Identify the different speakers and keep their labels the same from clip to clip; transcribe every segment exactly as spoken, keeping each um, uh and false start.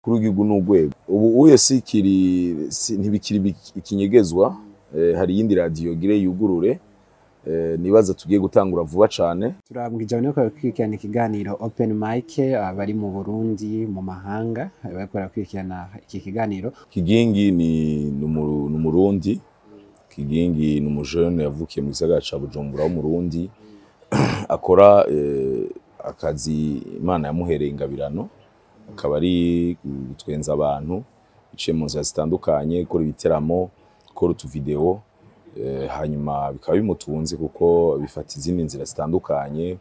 Speaker 1: kuri w'igihugu n'urwego ubu uye sikiri ntibikiri ikinyegezwa hari yindi radio gire yugurure nibaza tugiye gutangura vuba cane.
Speaker 2: Turabwije no kwikirana ikiganiro Open Mic abari mu Burundi mu mahanga bakora kwikirana iki kiganiro.
Speaker 1: Kigingi ni n'umurundi, Kigingi ni umujene yavukiye mu gisagara ca Bujumbura wo Murundi akora akazi Imana yamuhereye ingabirano, akaba ari gutwenza abantu biciye mu nzira zitandukanye, gukora ibiteramo, gukora utu video hanyuma bikaba bimutunze kuko bifata izindi nzira zitandukanye,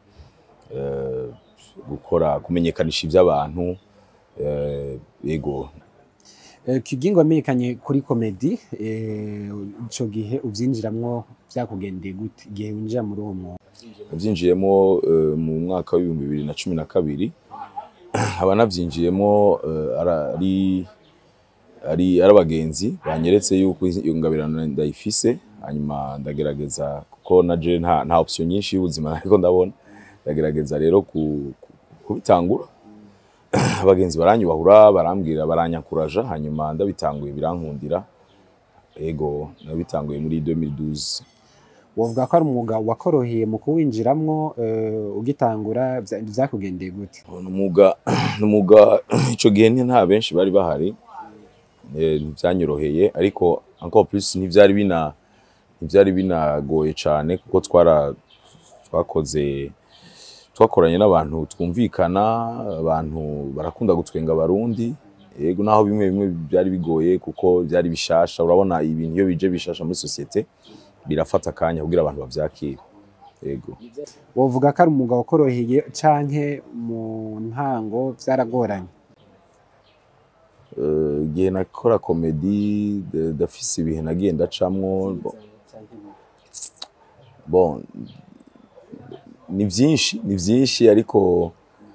Speaker 1: gukora kumenyekanisha iby'abantu yego.
Speaker 2: Kigingi wamenyekanye kuri comedy ico gihe uvyinjiramwo byakugendeye gute gihe winjira muri uwo mwuga?
Speaker 1: Navyinjiyemo mu mwaka wa bibiri na cumi na kabiri, aba navyinjiyemo ari ari arabagenzi banyeretse yuko iyo ngabirano ndayifise, hanyuma ndagerageza kuko naje nta nta option nyinshi y'ubuzima ariko ndabona ndagerageza rero kubitangura. Abagenzi baranyubahura barambwira baranyakuraja, hanyuma ndabitanguye birankundira ego nabitanguye muri deux mille douze.
Speaker 2: Wovuga ko ari umwuga wakoroheye mu kuwinjiramwo ugitangura byakugendeye gute?
Speaker 1: Umwuga n'umwuga ico gihe nta benshi bari bahari, byanyoroheye ariko encore plus ntivyari bina ntivyari binagoye cyane kuko twara twakoze twakoranye n'abantu twumvikana, abantu barakunda gutwenga abarundi yego, naho bimwe bimwe byari bigoye kuko byari bishasha. Urabona ibintu iyo bije bishasha muri societe birafata kanya kugira abantu bavyakire yego.
Speaker 2: Wovuga ko ari umwuga wakoroheye canke mu ntango byaragoranye?
Speaker 1: Igihe nakora komedi dafise ibihe nagiye ndacamwo bon ni vyinshi ni vyinshi ariko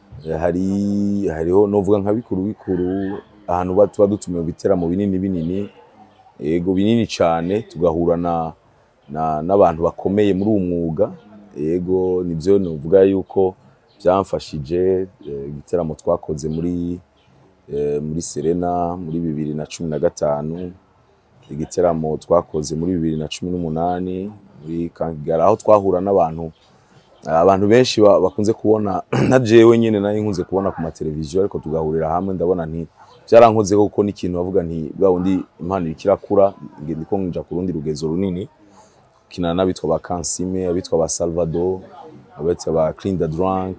Speaker 1: hari hariho novuga nka bikuru bikuru ahantu batuba dutumiwe biteramo binini binini yego binini cyane, tugahura na n'abantu bakomeye muri umwuga yego. Nivyo novuga yuko byamfashije ibiteramo twakoze muri muri Serena muri bibiri na cumi na gatanu, igiteramo twakoze muri bibiri na cumi n'umunani muri Kangara, aho twahura n'abantu abantu benshi bakunze kubona na jewe nyene nari nkunze kubona ku mateleviziyo, ariko tugahurira hamwe ndabona nti byarankoze kuko n'ikintu bavuga nti bwa undi impano ikirakura ngende ko nja ku rundi rugezo runini, kina nabitwa ba Kansime, abitwa ba Salvador, abitwa ba Clean the Drunk,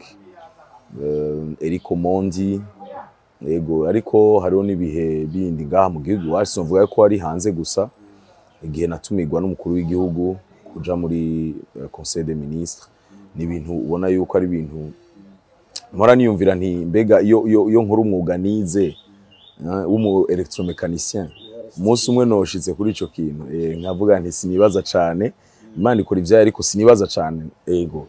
Speaker 1: Erico Mondi yego. Ariko hariho nibihe bindi ngaha mu gihugu wacu mvuga ko ari hanze gusa, igihe natumigwa n'umukuru w'igihugu kuja muri Conseil des Ministres, ni ibintu ubona yuko ari ibintu mpora niyumvira nti mbega iyo iyo nkuru umwuga nize w'umu electromecanicien umunsi umwe noshitse kuri ico kintu nkavuga nti sinibaza cane Imana ikora ivyayo ariko sinibaza cane ego.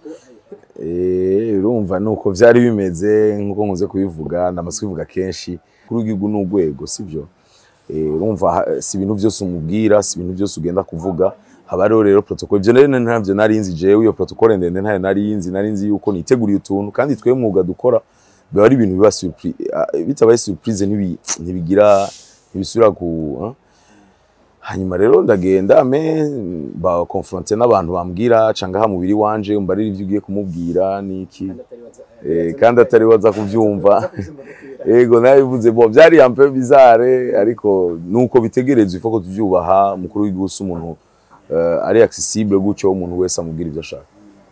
Speaker 1: Eh urumva nuko vyari bimeze nkuko nkuze kubivuga ndamaze kubivuga kenshi kuri w'igihugu n'urwego sivyo. Eh urumva si ibintu byose umubwira, si ibintu byose ugenda kuvuga, haba rero rero protocol. Ivyo rero ntavyo nari nzi jewe, iyo protocol ndende ntayo nari nzi, nari nzi yuko niteguriye utuntu kandi twe mwuga dukora biba ari ibintu biba surprise, bitabaye surprise ntibigira ntibisubira ku. Hanyuma rero ndagenda me ba confronter n'abantu bambwira canga ha mubiri wanje umbarira ivyo ugiye kumubwira niki eh kandi atari waza kuvyumva ego nabivuze bo byari un peu bizarre, ariko nuko bitegerezwe ifoko tuvyubaha. Mukuru w'igihugu umuntu ari accessible gucyo umuntu wese amubwira ivyo ashaka.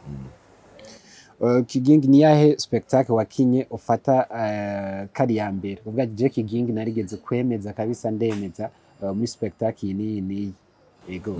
Speaker 2: Kigingi ni yahe spectacle wakinye ufata kari ya mbere uvuga je Kigingi narigeze kwemeza kabisa ndemeza muri spectacle ni ni ego?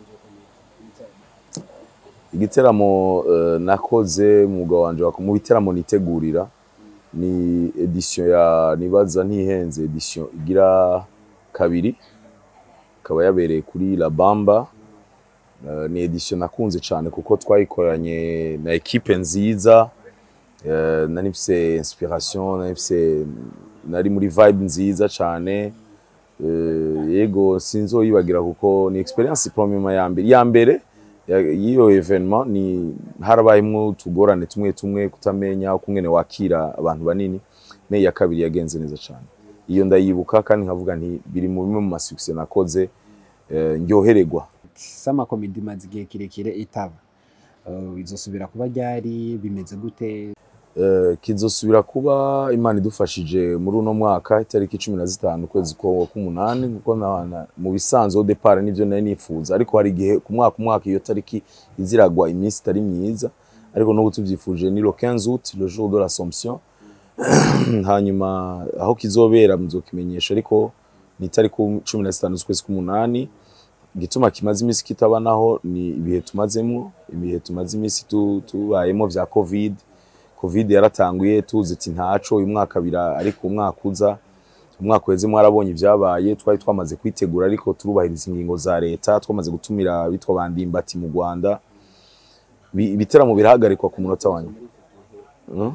Speaker 1: Igiteramo nakoze mwuga wanje mu biteramo nitegurira ni edition ya nibaza ntihenze edition igira kabiri, kaba yabereye kuri La Bamba. Ni edition nakunze cyane kuko twayikoranye na equipe nziza, nari mfise inspiration, nari mfise nari muri vibe nziza cyane yego. Sinzoyibagira kuko ni experience première ya mbere ya mbere yiyo evenement, ni harabayimwo tugorane tumwe tumwe kutamenya ukungene wakira abantu banini. Me ya kabiri yagenze neza cyane. iyo ndayibuka kandi nkavuga nti biri mu bimwe mu masuccess nakoze eh, ndyohererwa.
Speaker 2: Sama komedi maze igihe kirekire itaba uh, izosubira kuba ryari bimeze gute?
Speaker 1: Uh, kizosubira kuba Imana idufashije muri uno mwaka itariki cumi na zitanu kwezi kwa kumunani kuko na mu bisanzwe au départ nivyo nari nifuza, ariko hari igihe ku mwaka umwaka iyo tariki iziragwa iminsi itari myiza, ariko no tuvyifuje ni le quinze août, le jour de l'Assomption. Hanyuma aho kizobera muzokimenyesha, ariko ni tariki cumi na zitanu z'ukwezi kumunani. Gituma kimaze imisi kitabanaho ni ibihe tumazemo, ibihe tumaze imisi tubayemo vya covid. Covid yaratanguye tuzi ati ntaco uyu mwaka bira, ariko umwaka uza umwaka weze mwarabonye ivyabaye, twari twamaze kwitegura, ariko turubahiriza ingingo za leta, twamaze gutumira bitwa bandimbati mu Rwanda. Ibiteramo birahagarikwa ku munota wanyu. Hmm?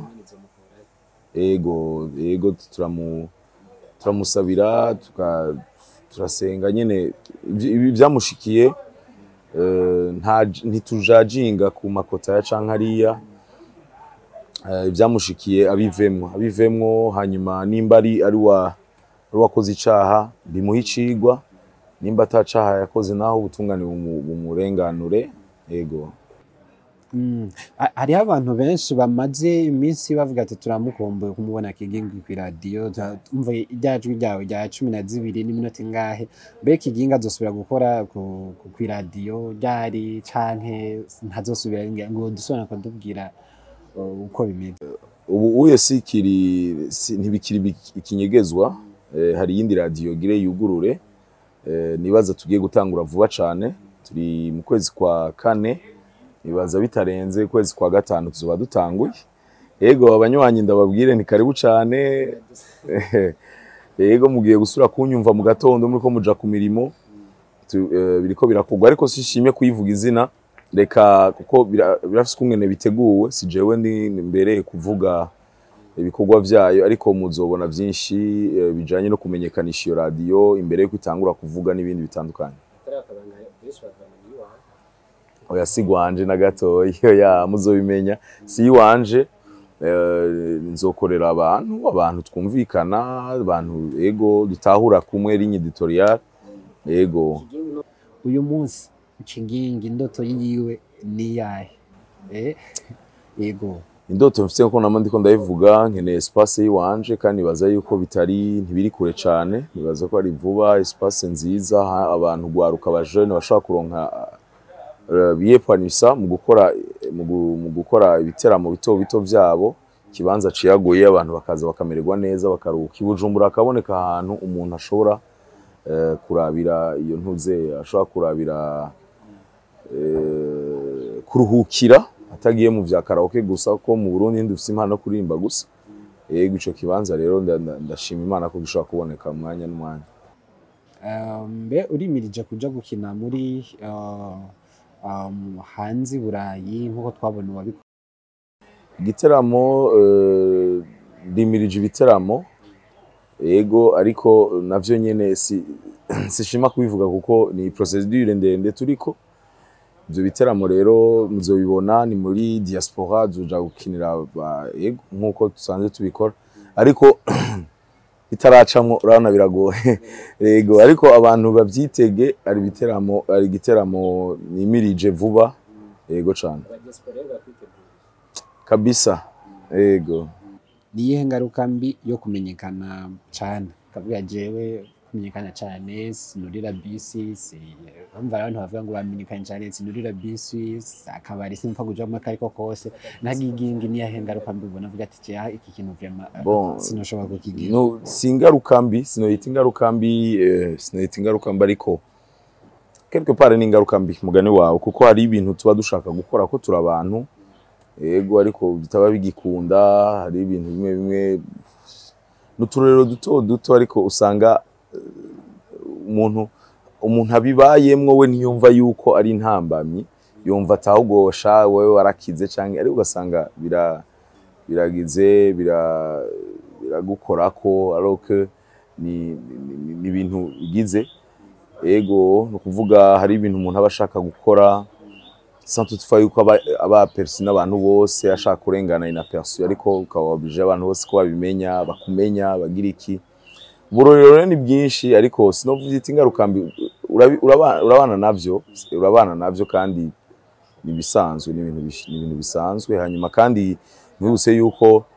Speaker 1: Ego ego turamu turamusabira tuka turasenga nyene ibi byamushikiye nta ntitujajinga ku makota ya cankariya byamushikiye abivemwo abivemwo hanyuma nimba ari ari wa ari wakoze icaha bimuhicigwa, nimba atacaha yakoze naho ubutungane bumurenganure. Ego
Speaker 2: Mm. Hariho abantu benshi bamaze iminsi bavuga ati turamukumbuye kumubona Kigingi ku radio, umva iryajwi ryawe rya cumi na zibiri n'iminota ingahe, mbe Kigingi azosubira gukora ku ku radio ryari canke ntazosubira ngo dusubira kudubwira uko bimeze?
Speaker 1: Ubu uye sikiri ntibikiri ikinyegezwa, hari yindi radio gire yugurure, nibaza tugiye gutangura vuba cane, turi mu kwezi kwa kane, ibaza bitarenze kwezi kwa gatanu tuzoba dutanguye. Ego abanywanyi ndababwire ni karibu cane. Ego mugiye gusura kunyumva mu gatondo muri ko muja ku mirimo biriko birakogwa, ariko sishimye kuyivuga izina reka kuko birafise kungene biteguwe, si jewe ndi mbere kuvuga ibikorwa vyayo, ariko muzobona vyinshi bijanye no kumenyekanisha iyo radio imbere yo kwitangura kuvuga n'ibindi bitandukanye. Oya si gwanje na gatoya, ya muzobimenya si wanje. Nzokorera abantu abantu twumvikana, abantu ego dutahura kumwe ligne editorial. Ego
Speaker 2: uyu munsi Kigingi indoto yiwe ni yahe? Eh ego
Speaker 1: indoto mfite ko nama ndiko ndayivuga nkene espace yiwanje, kandi baza yuko bitari ntibiri kure cyane, nibaza ko ari vuba, espace nziza abantu gwaruka ba jeune bashaka kuronka biyepanisa mu gukora mu gukora ibiteramo bito bito vyabo, kibanza ciyagoye abantu bakaza bakamererwa neza bakaruhuka. Ibujumbura akaboneka ahantu umuntu ashobora uh, kurabira iyo ntuze, ashobora kurabira uh, kuruhukira atagiye mu vya karaoke gusa, ko mu Burundi ndufise impano kurimba gusa. Yego ico kibanza rero ndashima Imana ko gishobora kuboneka mwanya n'umwanya.
Speaker 2: Mbe urimirije kuja gukina muri uh, um, hanzi Burayi nkuko twabona wabiko
Speaker 1: igiteramo ndimirije uh, ibiteramo. Ego ariko navyo nyene si sishima kubivuga kuko ni procedure ndende turiko. Ivyo biteramo rero muzobibona ni muri diaspora, tuja gukinira ego nkuko tusanze tubikora, ariko bitaracamwo urabona biragoye. Ego ariko abantu bavyitege, ari biteramo ari giteramo nimirije vuba. Ego cane kabisa. Ego
Speaker 2: niye ngaruka mbi yo kumenyekana cyane, kavuga jewe kumenyekana cyane sinurira bisi, si umva abantu bavuga ngo bamenyekana cyane sinurira bisi, akabari simfa kuja mu kariko kose na Kigingi niye ngaruka mbi ubona vuga ati cya iki kintu vyama
Speaker 1: bon
Speaker 2: sinoshobora kukigira.
Speaker 1: No singaruka mbi, sinoyita ingaruka mbi, eh, sinoyita ingaruka mbi, ariko quelque part ni ingaruka mbi mugane wawe, kuko hari ibintu tuba dushaka gukora ko turi abantu. Ego ariko bitaba bigikunda, hari ibintu bimwe bimwe n'uturero duto duto, ariko usanga umuntu umuntu abibayemwo we ntiyumva yuko ari intambamyi, yumva atahugosha wewe warakize canke, ariko ugasanga bira biragize bira biragukorako alors ni ni ibintu bigize. Ego no kuvuga hari ibintu umuntu aba ashaka gukora sans toutefois yuko aba aba persona abantu bose ashaka kurengana ina perso, ariko ukaba oblige abantu bose ko babimenya bakumenya bagira iki. uburorero ni bwinshi ariko sinovuze ingaruka mbi urabana urabana navyo urabana navyo kandi nibisanzwe n'ibintu n'ibintu bisanzwe hanyuma kandi mwibuse yuko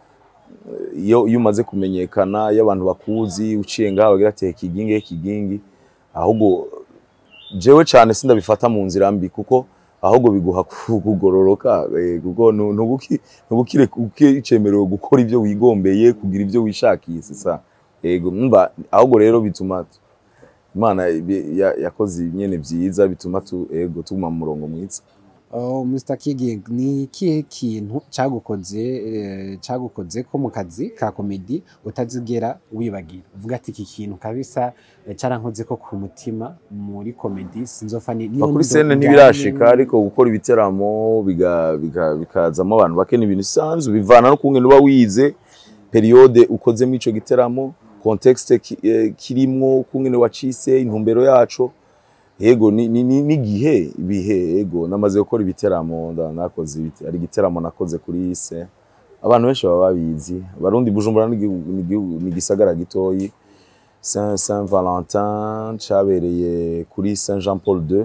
Speaker 1: iyo iyo umaze kumenyekana y'abantu bakuzi uciye ngaho bagira ati kigingi kigingi ahubwo jewe cyane sindabifata mu nzira mbi kuko ahubwo biguha kugororoka kuko ntubuki ntubukire ukicemerewe gukora ivyo wigombeye kugira ivyo wishakiye sisa yego mba ahubwo rero bituma Imana yakoze nyene vyiza bituma tu ego tuguma mu murongo mwiza.
Speaker 2: Oh, mister Kigingi, ni ikihe kintu cagukoze cagukoze ko mu kazi ka comedy utazigera wibagira uvuga ati iki kintu kabisa carankoze ko ku mutima muri comedy sinzofa ni
Speaker 1: kuri scene ntibirashika ariko gukora ibiteramo biga bikazamo abantu bakene ibintu sanzu bivana no kungene uba wize periode ukozemo ico giteramo contexte kirimwo kungene wacise intumbero yaco yego ni ni ni gihe bihe yego namaze gukora ibiteramo nakoze ibiti ari giteramo nakoze kuri ise abantu benshi baba babizi abarundi Bujumbura ni gisagara gitoyi Saint Saint Valentin cabereye kuri Saint Jean Paul deux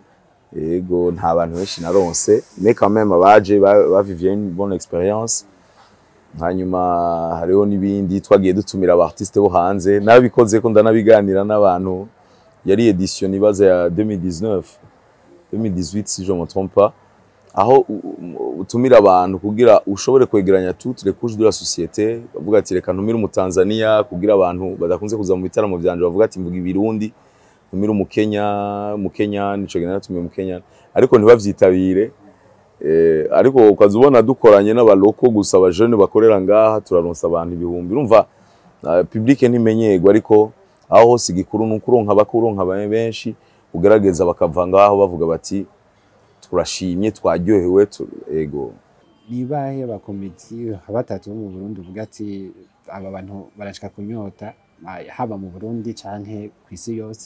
Speaker 1: yego nta bantu benshi naronse mais quand même abaje bavivye une bonne expérience hanyuma hariho nibindi twagiye dutumira aba artiste bo hanze nabikoze ko ndanabiganira n'abantu yari edition ibaza ya deux mille dix-neuf deux mille dix-huit si je me trompe pas aho utumira abantu kugira ushobore kwegeranya toutes les couches de la société bavuga ati reka ntumira mu Tanzania kugira abantu badakunze kuza mu bitaramo byanje bavuga ati mvuga ibirundi ntumira mu Kenya mu Kenya nico gena natumiye mu Kenya ariko ntibavyitabire eh ariko ukazubona dukoranye n'abaloko gusa aba jeune bakorera ngaha turaronsa abantu ibihumbi urumva uh, public ntimenyego ariko aho hose igikuru nukuronka bakuronka baye benshi ugerageza bakava ngaho bavuga bati turashimye twaryohewe ego
Speaker 2: nibahe bakomiti abatatu mu Burundi uvuga ati aba bantu barashika kunyota haba mu Burundi canke kwisi yose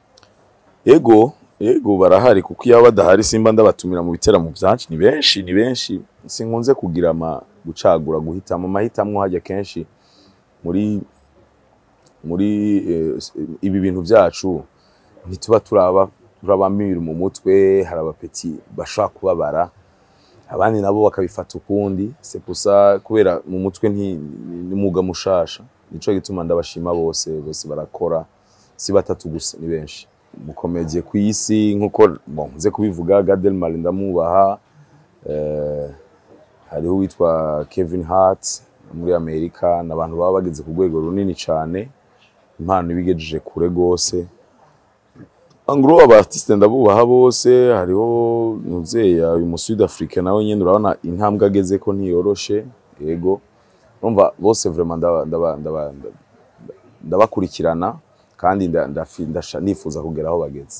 Speaker 1: ego ego barahari kuko iyo badahari simba ndabatumira mu biteramo byinshi ni benshi ni benshi sinkunze kugira ama gucagura guhitamo mahitamwo hajya kenshi muri muri eh, ibi bintu byacu ntituba turaba turabamira mu mutwe harabapeti bashaka kubabara abandi nabo bakabifata ukundi c'est pour ça kubera mu mutwe nti nimuga mushasha nico gituma ndabashima bose bose barakora si batatu gusa ni benshi mukomedie kwisi nkuko bon nze kubivuga Gad Elmaleh ndamubaha eh hariho witwa Kevin Hart muri Amerika n'abantu baba bageze ku rwego runini cyane impano bigejeje kure gose angro aba artiste ndabubaha bose hariho nuzeya uyu mu Sud Africa nawe nyene urabona intambwe ageze ko ntiyoroshe yego urumva bose vraiment ndaba ndaba ndabakurikirana kandi ndafindasha nifuza kugera aho bageze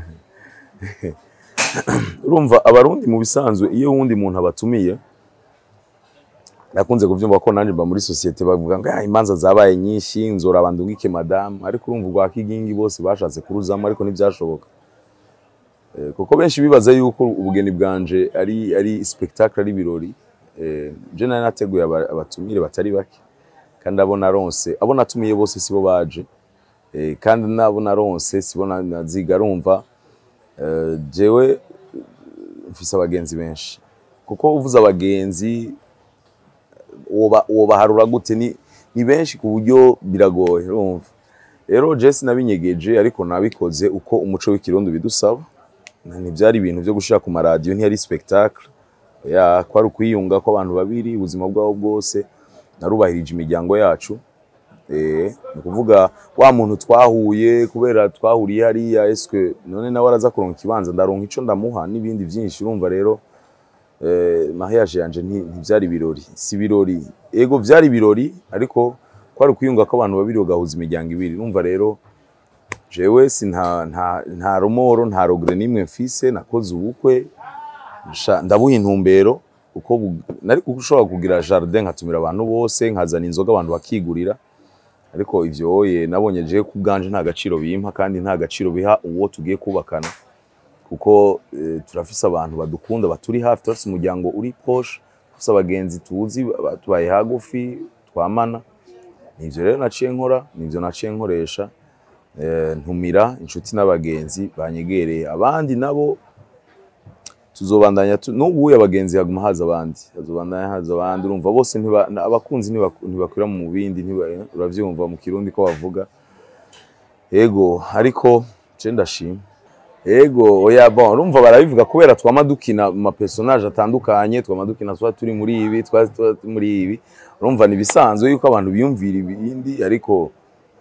Speaker 1: urumva abarundi mu bisanzwe iyo wundi muntu abatumiye nakunze kuvyumva ko nanje mba muri societe bavuga ngo imanza zabaye nyinshi nzora bandungike madame ariko urumva rwa Kigingi bose bashatse kuruzamo ariko ntibyashoboka e, kuko benshi bibaza yuko ubugeni bwanje ari ari spectacle ari birori e, je nari nateguye abatumire batari bake kandi abona ronse abona atumiye bose sibo baje e, kandi nabo naronse sibona naziga rumva e, jewe mfise abagenzi benshi kuko uvuza abagenzi oba oba harura gute ni ni benshi ku buryo biragoye urumva rero Jesse nabinyegeje ariko nabikoze uko umuco w'ikirundo bidusaba nani byari ibintu byo gushira ku maradio ntiyari spectacle ya kwari ukwiyunga ko abantu babiri ubuzima bwabo bwose narubahirije imiryango yacu eh ni kuvuga wa muntu twahuye kubera twahuriye hari ya eske none nawe araza kuronka kibanza ndaronka ico ndamuha nibindi byinshi urumva rero eh mariage yanje ntivyari birori si birori ego vyari birori ariko kwari kuyunga ko abantu babiri bagahuza imiryango ibiri urumva rero jewe si nta nta nta romoro nta rogre nimwe mfise nakoze ubukwe ndabuha intumbero uko nari kushobora kugira jardin nkatumira abantu bose nkazana inzoga abantu bakigurira ariko ivyo oye nabonye je ku bwanje nta gaciro bimpa kandi nta gaciro biha uwo tugiye kubakana kuko e, turafise abantu badukunda baturi hafi turafise umuryango uri proche turafise abagenzi tuzi tubaye hagufi twamana nivyo rero naciye nkora nivyo naciye nkoresha eh, ntumira inshuti n'abagenzi banyegereye abandi nabo tuzobandanya tu, n'ubu abagenzi haguma haza abandi hazobandanya haza abandi urumva bose ntiba abakunzi ntibakwira mu bindi uravyumva mu kirundi ko bavuga yego ariko je ndashima yego oya bon urumva barabivuga kubera twama dukina ma personage atandukanye twama dukina twa turi muri ibi twa muri ibi urumva ni bisanzwe yuko abantu biyumvira ibindi ariko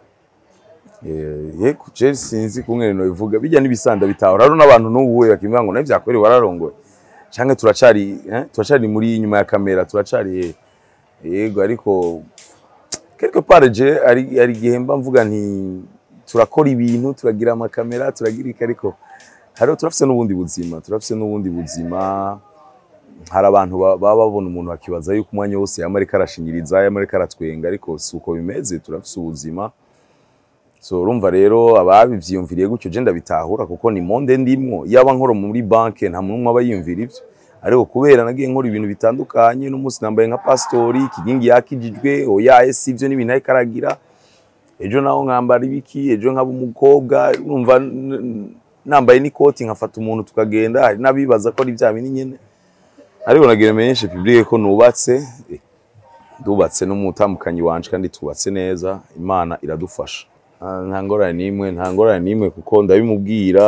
Speaker 1: eh yego je sinzi kumwe no bivuga bijya nibisanda bitahora rero n'abantu n'ubuwe bakimva ngo navyo akwere wararongoye canke turacari eh turacari muri inyuma ya kamera turacari yego ariko quelque part je ari ari gihemba mvuga nti turakora ibintu turagira ama kamera turagira ariko haro turafise n'ubundi buzima turafise n'ubundi buzima hari abantu baba babona umuntu akibaza yuko umwanya wose yamarika arashinyiriza yamarika aratwenga ariko suko bimeze turafise ubuzima so urumva rero ababivyiyumviriye gutyo je ndabitahura kuko ni monde ndimwo yaba nkoro muri banke nta muntu aba yiyumvira ivyo ariko kubera nagiye nkora ibintu bitandukanye n'umunsi nambaye nka pastori kigingi yakijijwe oya ese ivyo n'ibintu ariko aragira ejo naho nkambara ibiki ejo nkaba umukobwa urumva nambaye n'ikoti nkafata umuntu tukagenda hari nabibaza ko ari bya bintu nyene ariko nagira menshi public ko nubatse dubatse n'umutamukanyi wanje kandi tubatse neza Imana iradufasha nta ngorane nimwe nta ngorane nimwe kuko ndabimubwira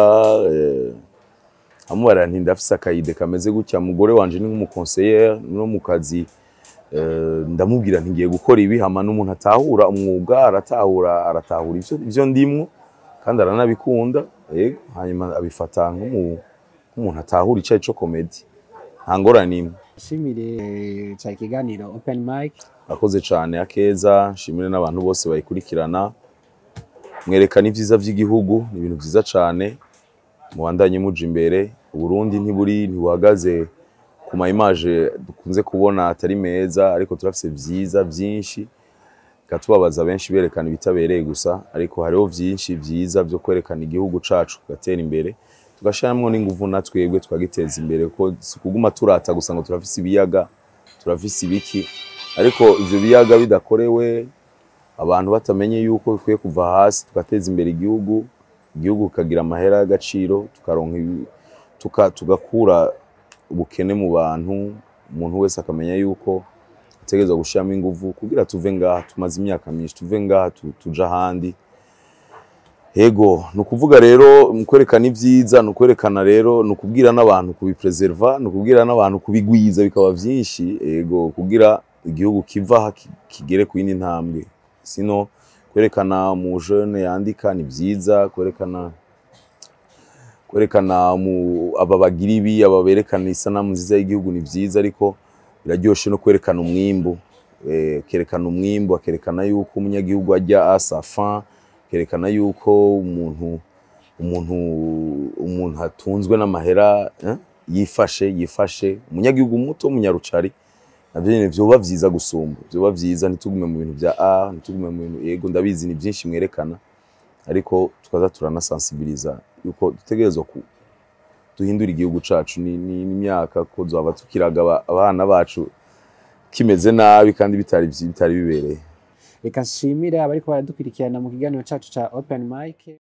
Speaker 1: amubara nti ndafise akayide kameze gutya mugore wanje ni nk'umuconseiller no mu kazi ndamubwira nti ngiye gukora ibi hama n'umuntu atahura umwuga aratahura aratahura ivyo ivyo ndimwo kandi aranabikunda yego hanyuma abifata nk'umuntu atahura icyayi cyo comedy nta ngorane nimwe
Speaker 2: shimire cya kiganiro open mic
Speaker 1: akoze cyane akeza shimire n'abantu bose bayikurikirana mwerekana ivyiza vy'igihugu ni ibintu vyiza cyane mubandanye muje imbere Burundi ntiburi ntibuhagaze ku ma image dukunze kubona atari meza ariko turafise vyiza vyinshi gatubabaza benshi berekana ibitabereye gusa ariko hariho vyinshi vyiza byo kwerekana igihugu cacu gatera imbere tugashiramwo n'inguvu natwebwe twagiteza imbere ko kuguma turata gusa ngo turafise ibiyaga turafise ibiki ariko ivyo biyaga bidakorewe abantu batamenye yuko bikwiye kuva hasi tugateza imbere igihugu igihugu kagira amahera y'agaciro tukaronka tuka tugakura ubukene mu bantu umuntu wese akamenya yuko ategerezwa gushiramo inguvu kugira tuve ngaha tumaze imyaka myinshi tuve ngaha tuja handi Ego nukuvuga rero mukwerekana ivyiza nukwerekana rero nukubwira n'abantu kubipreserva nukubwira n'abantu kubigwiza bikaba vyinshi ego kugira igihugu kiva kigere ku yindi ntambwe sino kwerekana mu jeune yandika ni vyiza kwerekana kwerekana mu ababagira ibi ababerekana isanamu nziza y'igihugu ni vyiza ariko biraryoshe no kwerekana umwimbu eh kerekana umwimbu akerekana yuko umunyagihugu ajya asafa kerekana yuko umuntu umuntu umuntu atunzwe n'amahera eh? yifashe yifashe umunyagihugu muto munyarucari navyo nyene vyoba vyiza gusumba vyoba vyiza ntitugume mu bintu bya a ntitugume mu bintu yego ndabizi ni byinshi mwerekana ariko tukaza turanasensibiliza yuko dutegerezwa ku duhindura igihugu cacu ni imyaka ko zaba tukiraga abana bacu kimeze nabi kandi bitari bitari bibereye
Speaker 2: reka nshimire abariko baradukurikirana mu kiganiro cacu ca open mic